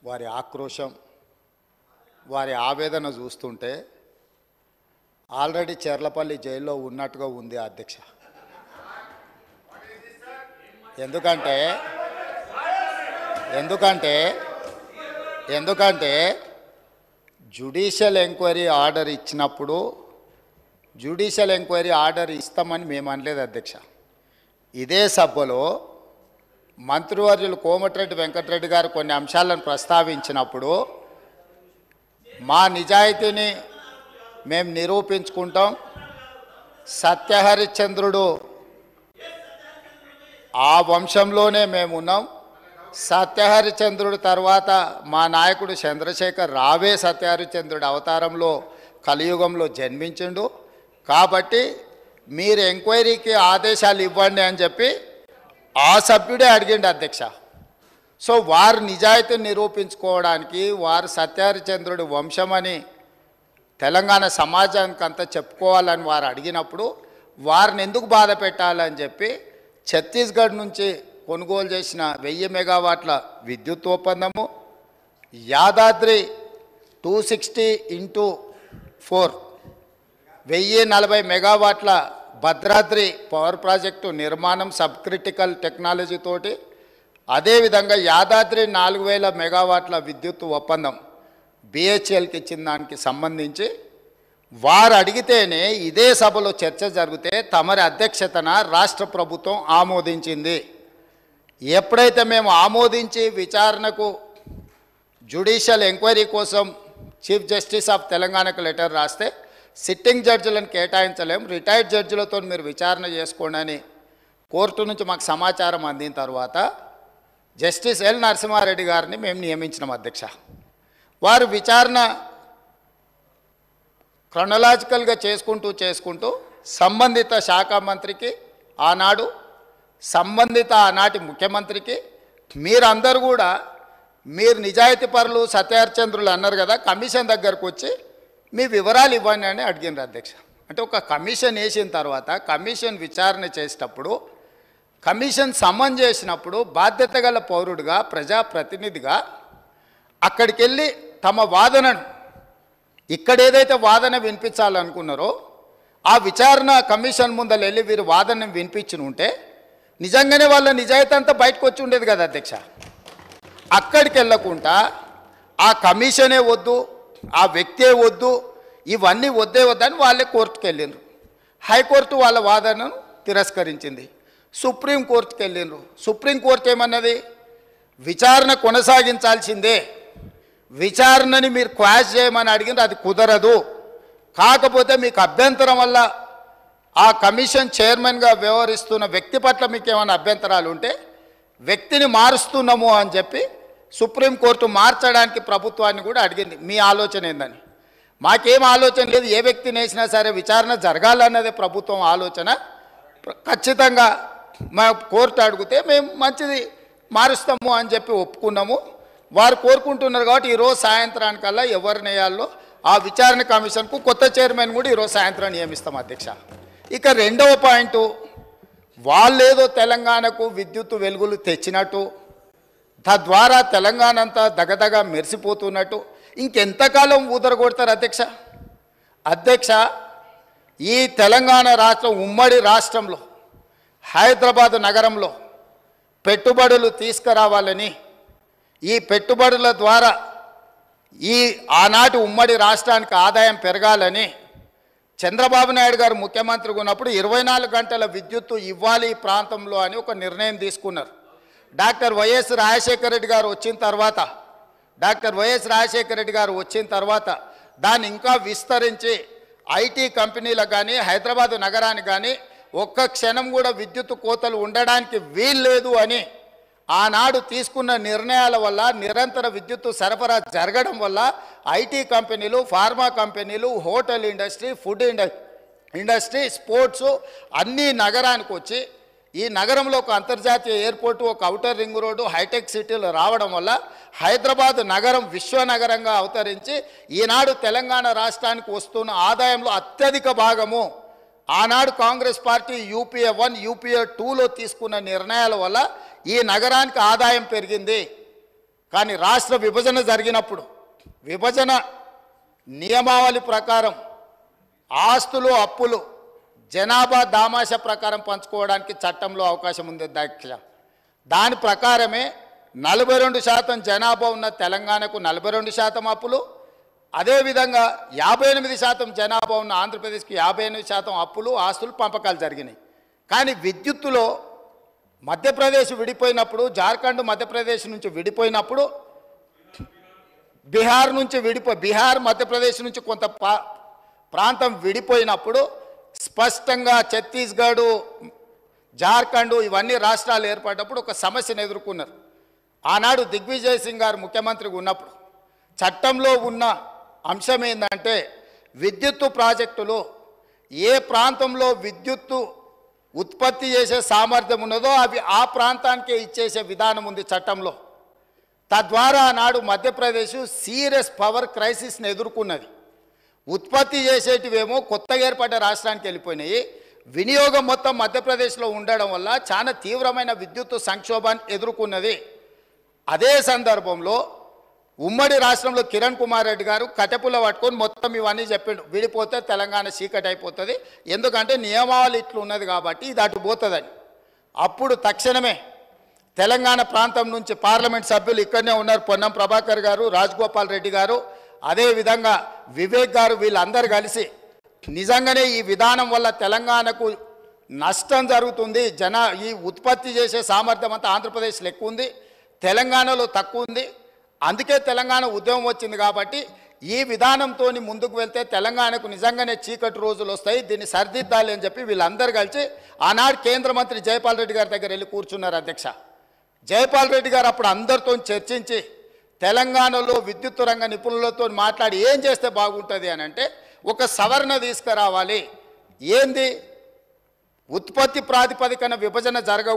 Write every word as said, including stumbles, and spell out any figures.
వారి ఆక్రోశం, వారి ఆవేదన చూస్తుంటే ఆల్రెడీ చెర్లపల్లి జైల్లో ఉన్నట్టుగా ఉంది అధ్యక్ష. ఎందుకంటే ఎందుకంటే ఎందుకంటే జ్యుడిషియల్ ఎంక్వైరీ ఆర్డర్ ఇచ్చినప్పుడు జ్యుడిషియల్ ఎంక్వైరీ ఆర్డర్ ఇస్తామని మేము అనలేదు అధ్యక్ష. ఇదే సభలో మంత్రివర్యులు కోమటిరెడ్డి వెంకటరెడ్డి గారు కొన్ని అంశాలను ప్రస్తావించినప్పుడు మా నిజాయితీని మేము నిరూపించుకుంటాం, సత్యహరిశ్చంద్రుడు ఆ వంశంలోనే మేము ఉన్నాం, సత్యహరిశ్చంద్రుడు తర్వాత మా నాయకుడు చంద్రశేఖర్ రావే సత్యహరిశ్చంద్రుడు అవతారంలో కలియుగంలో జన్మించిండు, కాబట్టి మీరు ఎంక్వైరీకి ఆదేశాలు ఇవ్వండి అని చెప్పి ఆ సభ్యుడే అడిగిండు అధ్యక్ష. సో వారు నిజాయితీని నిరూపించుకోవడానికి వారు సత్యహరిశ్చంద్రుడు వంశమని తెలంగాణ సమాజానికి అంతా చెప్పుకోవాలని వారు అడిగినప్పుడు వారిని ఎందుకు బాధ పెట్టాలని చెప్పి ఛత్తీస్గఢ్ నుంచి కొనుగోలు చేసిన వెయ్యి మెగావాట్ల విద్యుత్ ఒప్పందము, Yadadri two sixty into four వెయ్యి నలభై మెగావాట్ల భద్రాద్రి పవర్ ప్రాజెక్టు నిర్మాణం సబ్ క్రిటికల్ టెక్నాలజీతోటి, అదేవిధంగా యాదాద్రి నాలుగు వేల మెగావాట్ల విద్యుత్ ఒప్పందం బిహెచ్ఎల్కి ఇచ్చిన దానికి సంబంధించి వారు అడిగితేనే ఇదే సభలో చర్చ జరిగితే తమరి అధ్యక్షతన రాష్ట్ర ప్రభుత్వం ఆమోదించింది. ఎప్పుడైతే మేము ఆమోదించి విచారణకు జ్యుడిషియల్ ఎంక్వైరీ కోసం చీఫ్ జస్టిస్ ఆఫ్ తెలంగాణకు లెటర్ రాస్తే సిట్టింగ్ జడ్జిలను కేటాయించలేం, రిటైర్డ్ జడ్జిలతో మీరు విచారణ చేసుకోండి అని కోర్టు నుంచి మాకు సమాచారం అందిన తర్వాత జస్టిస్ ఎల్ నరసింహారెడ్డి గారిని మేము నియమించినాం అధ్యక్ష. వారు విచారణ క్రొనలాజికల్గా చేసుకుంటూ చేసుకుంటూ సంబంధిత శాఖ మంత్రికి ఆనాడు, సంబంధిత ఆనాటి ముఖ్యమంత్రికి, మీరందరూ కూడా మీరు నిజాయితీ పరులు సత్యహరిశ్చంద్రులు అన్నారు కదా, కమిషన్ దగ్గరకు వచ్చి మీ వివరాలు ఇవ్వండి అని అడిగినారు అధ్యక్ష. అంటే ఒక కమిషన్ వేసిన తర్వాత కమిషన్ విచారణ చేసేటప్పుడు, కమిషన్ సమన్ చేసినప్పుడు బాధ్యత గల పౌరుడిగా ప్రజాప్రతినిధిగా అక్కడికి వెళ్ళి తమ వాదనను, ఇక్కడ ఏదైతే వాదన వినిపించాలనుకున్నారో ఆ విచారణ కమిషన్ ముందర వెళ్ళి వీరు వాదన వినిపించి ఉంటే నిజంగానే వాళ్ళ నిజాయితీ అంతా బయటకు వచ్చి ఉండేది కదా అధ్యక్ష. అక్కడికి వెళ్ళకుండా ఆ కమిషనే వద్దు, ఆ వ్యక్తే వద్దు, ఇవన్నీ వద్దే వద్దని వాళ్ళే కోర్టుకు వెళ్ళిండ్రు. హైకోర్టు వాళ్ళ వాదనను తిరస్కరించింది. సుప్రీంకోర్టుకు వెళ్ళిండ్రు. సుప్రీంకోర్టు ఏమన్నది, విచారణ కొనసాగించాల్సిందే, విచారణని మీరు క్వాష్ చేయమని అడిగింది, అది కుదరదు, కాకపోతే మీకు అభ్యంతరం వల్ల ఆ కమిషన్ చైర్మన్గా వ్యవహరిస్తున్న వ్యక్తి పట్ల మీకు ఏమైనా అభ్యంతరాలు ఉంటే వ్యక్తిని మారుస్తున్నాము అని చెప్పి సుప్రీంకోర్టు మార్చడానికి ప్రభుత్వాన్ని కూడా అడిగింది. మీ ఆలోచన ఏందని? మాకేం ఆలోచన లేదు, ఏ వ్యక్తిని వేసినా సరే విచారణ జరగాలన్నదే ప్రభుత్వం ఆలోచన. ఖచ్చితంగా మా కోర్టు అడిగితే మేము మంచిది మారుస్తాము అని చెప్పి ఒప్పుకున్నాము. వారు కోరుకుంటున్నారు కాబట్టి ఈరోజు సాయంత్రానికల్లా ఎవరిని వేయాలో ఆ విచారణ కమిషన్కు కొత్త చైర్మన్ కూడా ఈరోజు సాయంత్రం నియమిస్తాం అధ్యక్ష. ఇక రెండవ పాయింట్, వాళ్ళేదో తెలంగాణకు విద్యుత్ వెలుగులు తెచ్చినట్టు, తద్వారా తెలంగాణ అంతా దగదగా మెరిసిపోతున్నట్టు ఇంకెంతకాలం ఊదరగొడతారు అధ్యక్ష? అధ్యక్ష, ఈ తెలంగాణ రాష్ట్రం ఉమ్మడి రాష్ట్రంలో హైదరాబాద్ నగరంలో పెట్టుబడులు తీసుకురావాలని, ఈ పెట్టుబడుల ద్వారా ఈ ఆనాటి ఉమ్మడి రాష్ట్రానికి ఆదాయం పెరగాలని చంద్రబాబు నాయుడు గారు ముఖ్యమంత్రిగా ఉన్నప్పుడు ఇరవై నాలుగు గంటల విద్యుత్తు ఇవ్వాలి ఈ ప్రాంతంలో అని ఒక నిర్ణయం తీసుకున్నారు. డాక్టర్ వైఎస్ రాజశేఖర రెడ్డి గారు వచ్చిన తర్వాత డాక్టర్ వైఎస్ రాజశేఖర రెడ్డి గారు వచ్చిన తర్వాత దాన్ని ఇంకా విస్తరించి ఐటీ కంపెనీలకు కానీ హైదరాబాదు నగరానికి కానీ ఒక్క క్షణం కూడా విద్యుత్ కోతలు ఉండడానికి వీల్లేదు అని ఆనాడు తీసుకున్న నిర్ణయాల వల్ల నిరంతర విద్యుత్తు సరఫరా జరగడం వల్ల ఐటీ కంపెనీలు, ఫార్మా కంపెనీలు, hotel industry, food industry, sports అన్నీ నగరానికి వచ్చి ఈ నగరంలో ఒక అంతర్జాతీయ ఎయిర్పోర్టు, ఒక ఔటర్ రింగ్ రోడ్డు, హైటెక్ సిటీలు రావడం వల్ల హైదరాబాద్ నగరం విశ్వనగరంగా అవతరించి ఈనాడు తెలంగాణ రాష్ట్రానికి వస్తున్న ఆదాయంలో అత్యధిక భాగము ఆనాడు Congress party UPA one UPA టూలో తీసుకున్న నిర్ణయాల వల్ల ఈ నగరానికి ఆదాయం పెరిగింది. కానీ రాష్ట్ర విభజన జరిగినప్పుడు విభజన నియమావళి ప్రకారం ఆస్తులు అప్పులు జనాభా దామాష ప్రకారం పంచుకోవడానికి చట్టంలో అవకాశం ఉంది అధ్యక్ష. దాని ప్రకారమే నలభై రెండు శాతం జనాభా ఉన్న తెలంగాణకు నలభై రెండు శాతం అప్పులు, అదేవిధంగా యాభై ఎనిమిది శాతం జనాభా ఉన్న ఆంధ్రప్రదేశ్కి యాభై ఎనిమిది శాతం అప్పులు ఆస్తులు పంపకాలు జరిగినాయి. కానీ విద్యుత్తులో మధ్యప్రదేశ్ విడిపోయినప్పుడు, జార్ఖండ్ మధ్యప్రదేశ్ నుంచి విడిపోయినప్పుడు, బీహార్ నుంచి విడిపో బీహార్ మధ్యప్రదేశ్ నుంచి కొంత ప్రాంతం విడిపోయినప్పుడు స్పష్టంగా ఛత్తీస్గఢ్, జార్ఖండ్ ఇవన్నీ రాష్ట్రాలు ఏర్పడినప్పుడు ఒక సమస్యను ఎదుర్కొన్నారు. ఆనాడు దిగ్విజయ్ సింగ్ గారు ముఖ్యమంత్రిగా ఉన్నప్పుడు చట్టంలో ఉన్న అంశం ఏంటంటే విద్యుత్తు ప్రాజెక్టులో ఏ ప్రాంతంలో విద్యుత్తు ఉత్పత్తి చేసే సామర్థ్యం ఉన్నదో అవి ఆ ప్రాంతానికే ఇచ్చేసే విధానం ఉంది చట్టంలో. తద్వారా ఆనాడు మధ్యప్రదేశ్ సీరియస్ పవర్ క్రైసిస్ని ఎదుర్కొన్నది. ఉత్పత్తి చేసేటివేమో కొత్తగా ఏర్పడ్డ రాష్ట్రానికి వెళ్ళిపోయినాయి. వినియోగం మొత్తం మధ్యప్రదేశ్లో ఉండడం వల్ల చాలా తీవ్రమైన విద్యుత్తు సంక్షోభాన్ని ఎదుర్కొన్నది. అదే సందర్భంలో ఉమ్మడి రాష్ట్రంలో కిరణ్ కుమార్ రెడ్డి గారు కటెపుల పట్టుకొని మొత్తం ఇవన్నీ చెప్పిండు, విడిపోతే తెలంగాణ చీకటి అయిపోతుంది, ఎందుకంటే నియమావళి ఇట్లు ఉన్నది కాబట్టి ఇది అటు పోతుందని. అప్పుడు తక్షణమే తెలంగాణ ప్రాంతం నుంచి పార్లమెంట్ సభ్యులు ఇక్కడనే ఉన్నారు, పొన్నం ప్రభాకర్ గారు, రాజగోపాల్ రెడ్డి గారు, అదేవిధంగా వివేక్ గారు, వీళ్ళందరూ కలిసి నిజంగానే ఈ విధానం వల్ల తెలంగాణకు నష్టం జరుగుతుంది, జన ఈ ఉత్పత్తి చేసే సామర్థ్యం అంతా ఆంధ్రప్రదేశ్లో ఎక్కువ ఉంది, తెలంగాణలో తక్కువ ఉంది, అందుకే తెలంగాణ ఉద్యమం వచ్చింది కాబట్టి ఈ విధానంతో ముందుకు వెళ్తే తెలంగాణకు నిజంగానే చీకటి రోజులు వస్తాయి, దీన్ని సరిదిద్దాలి అని చెప్పి వీళ్ళందరూ కలిసి ఆనాడు కేంద్ర మంత్రి జైపాల్ రెడ్డి గారి దగ్గర వెళ్ళి కూర్చున్నారు అధ్యక్ష. జైపాల్ రెడ్డి గారు అప్పుడు అందరితో చర్చించి తెలంగాణలో విద్యుత్ రంగ నిపుణులతో మాట్లాడి ఏం చేస్తే బాగుంటుంది అని అంటే ఒక సవరణ తీసుకురావాలి, ఏంది ఉత్పత్తి ప్రాతిపదికన విభజన జరగ